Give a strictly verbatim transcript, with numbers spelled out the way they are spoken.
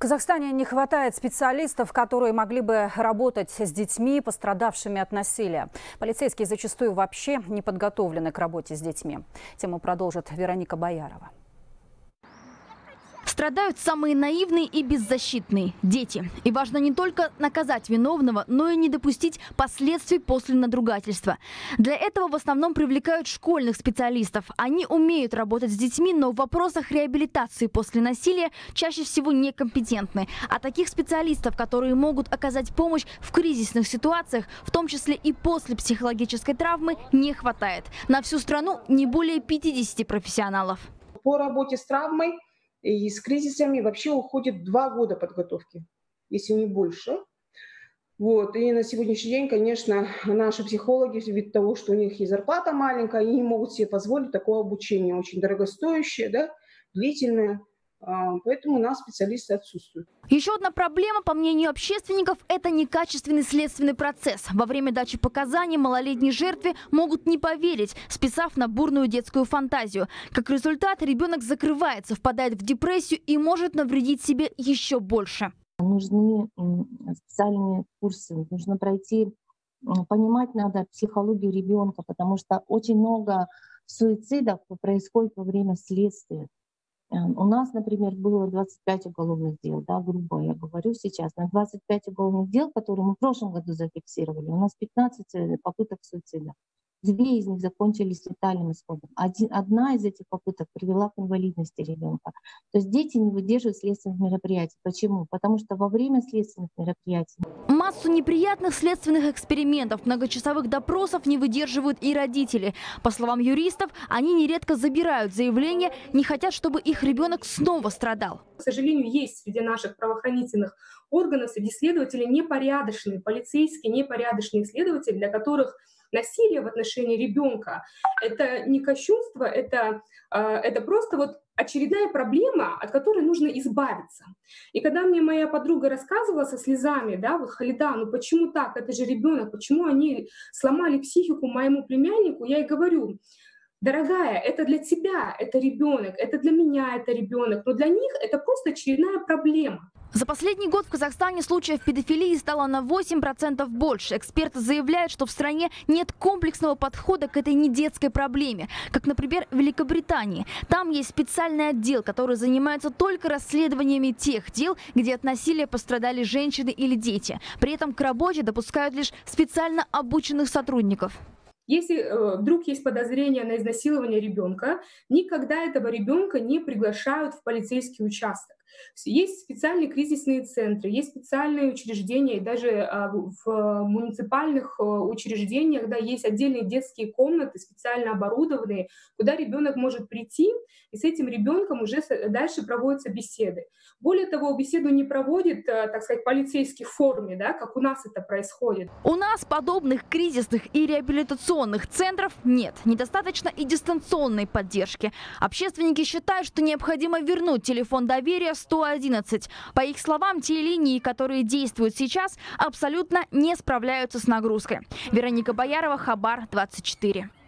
Казахстане не хватает специалистов, которые могли бы работать с детьми, пострадавшими от насилия. Полицейские зачастую вообще не подготовлены к работе с детьми. Тему продолжит Вероника Боярова. Страдают самые наивные и беззащитные – дети. И важно не только наказать виновного, но и не допустить последствий после надругательства. Для этого в основном привлекают школьных специалистов. Они умеют работать с детьми, но в вопросах реабилитации после насилия чаще всего некомпетентны. А таких специалистов, которые могут оказать помощь в кризисных ситуациях, в том числе и после психологической травмы, не хватает. На всю страну не более пятидесяти профессионалов. По работе с травмой и с кризисами вообще уходит два года подготовки, если не больше. Вот. И на сегодняшний день, конечно, наши психологи, ввиду того, что у них и зарплата маленькая, они не могут себе позволить такое обучение, очень дорогостоящее, да, длительное. Поэтому у нас специалисты отсутствуют. Еще одна проблема, по мнению общественников, это некачественный следственный процесс. Во время дачи показаний малолетней жертве могут не поверить, списав на бурную детскую фантазию. Как результат, ребенок закрывается, впадает в депрессию и может навредить себе еще больше. Нужны специальные курсы, нужно пройти, понимать надо психологию ребенка, потому что очень много суицидов происходит во время следствия. У нас, например, было двадцать пять уголовных дел, да, грубо я говорю сейчас. На двадцать пять уголовных дел, которые мы в прошлом году зафиксировали, у нас пятнадцать попыток суицида. Две из них закончились летальным исходом. Один, одна из этих попыток привела к инвалидности ребенка. То есть дети не выдерживают следственных мероприятий. Почему? Потому что во время следственных мероприятий... Массу неприятных следственных экспериментов, многочасовых допросов не выдерживают и родители. По словам юристов, они нередко забирают заявления, не хотят, чтобы их ребенок снова страдал. К сожалению, есть среди наших правоохранительных органов, среди следователей непорядочные, полицейские непорядочные следователи, для которых насилие в отношении ребенка – это не кощунство, это, это просто вот очередная проблема, от которой нужно избавиться. И когда мне моя подруга рассказывала со слезами, да, вот Халида, ну почему так, это же ребенок, почему они сломали психику моему племяннику, я ей говорю: дорогая, это для тебя, это ребенок, это для меня, это ребенок, но для них это просто очередная проблема. За последний год в Казахстане случаев педофилии стало на восемь процентов больше. Эксперты заявляют, что в стране нет комплексного подхода к этой недетской проблеме, как, например, в Великобритании. Там есть специальный отдел, который занимается только расследованиями тех дел, где от насилия пострадали женщины или дети. При этом к работе допускают лишь специально обученных сотрудников. Если э, вдруг есть подозрение на изнасилование ребенка, никогда этого ребенка не приглашают в полицейский участок. Есть специальные кризисные центры, есть специальные учреждения, и даже э, в муниципальных э, учреждениях, да, есть отдельные детские комнаты, специально оборудованные, куда ребенок может прийти, и с этим ребенком уже дальше проводятся беседы. Более того, беседу не проводит, э, так сказать, полицейский в форме, да, как у нас это происходит. У нас подобных кризисных и реабилитационных центров нет. Недостаточно и дистанционной поддержки. Общественники считают, что необходимо вернуть телефон доверия сто одиннадцать. По их словам, те линии, которые действуют сейчас, абсолютно не справляются с нагрузкой. Вероника Боярова, Хабар, двадцать четыре.